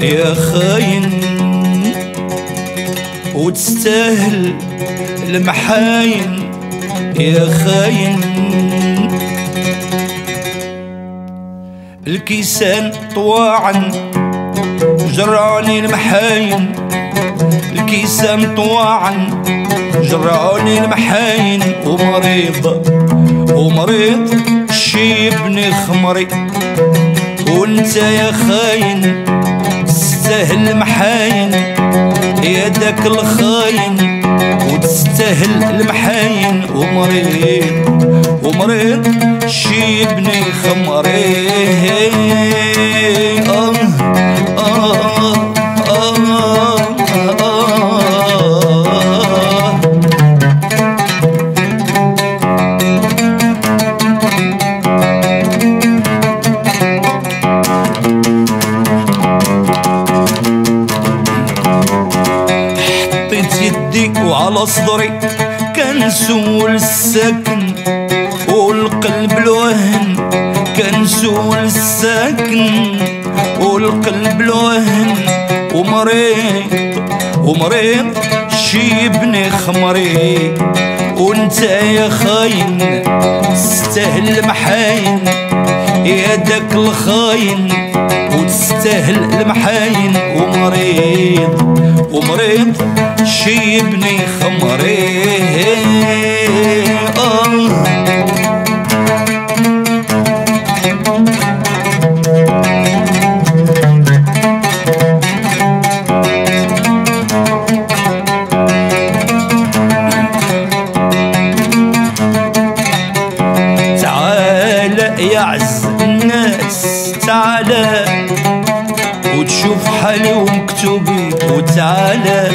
يا خاين وتستاهل المحاين يا خاين. الكيسان طواعا جرعوني المحاين، الكيسان طواعا جرعوني المحاين. ومريض شيبني خمري، وانت يا خاين تستاهل المحاين يا داك الخاين، وتستاهل المحاين. ومريض شيبني خمري. وعلى صدري كنسول السكن والقلب الوهن، كنسول السكن والقلب الوهن. ومريض شيبني خمري، وانت يا خاين تستاهل المحاين يا داك الخاين، وتستاهل المحاين. ومريض شيبني خمري. تعال يا عز الناس تعال وتشوف حالي ومكتوبي، وتعالى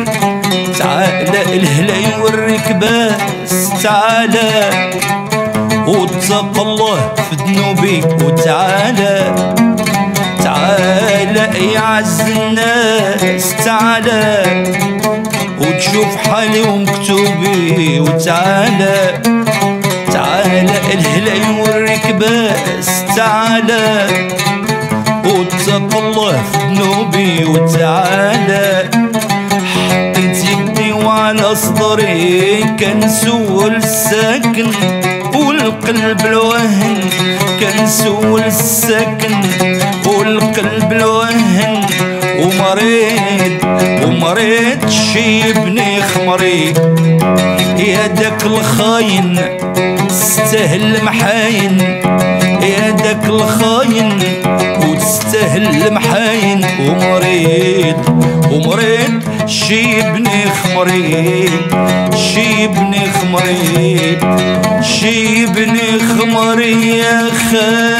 الهلا يوريك باس، تعالى واتق الله في ذنوبي. وتعالى يا عز الناس تعالى وتشوف حالي ومكتوبي. وتعالى الهلا يوريك باس، تعالى واتق الله في ذنوبي. وتعالى حطيت يدي وعلى صدري كنسول السكن والقلب الوهن، كنسول السكن والقلب الوهن. ومريض شيبني خمري يا داك الخاين تستاهل المحاين يا داك الخاين، وتستاهل المحاين. ومريض شيبني خمري، شيبني خمري يا خاين.